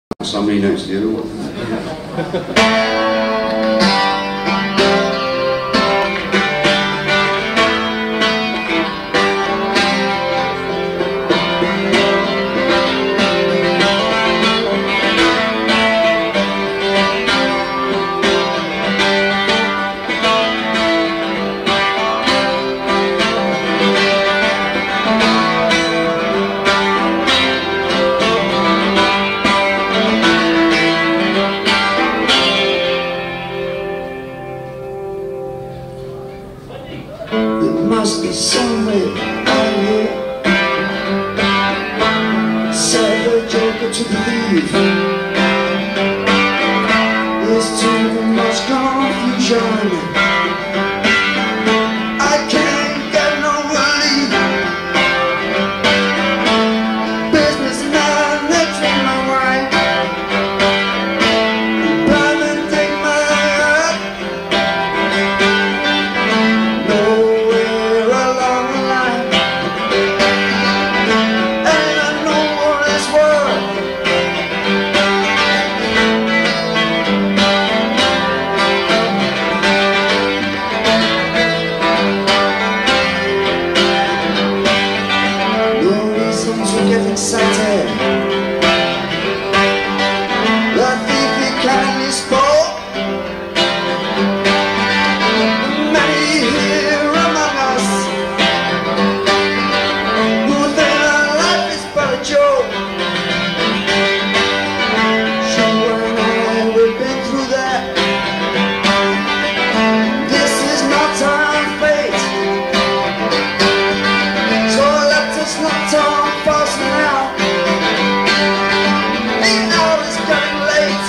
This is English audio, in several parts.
Somebody next to you. There must be somewhere out here, said the joker to believe. There's too much confusion, I can't get no relief. Businessman, they treat my wife, blind and take my heart. Nowhere along the line, and I know what it's worth. No reason to get excited. The thief he kindly spoke. Many here among us who think our life is but a joke. You and I, we've been through that. This is not our fate, so let us not talk false now. The hour is getting late.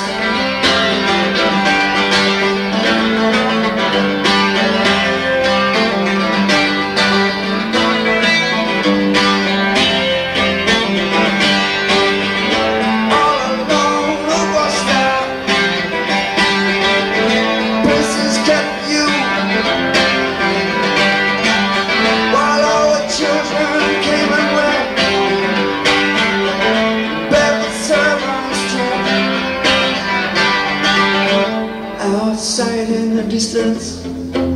All alone, no was down. Places kept you, while our children came and went. Barefoot servants too. Outside in the distance,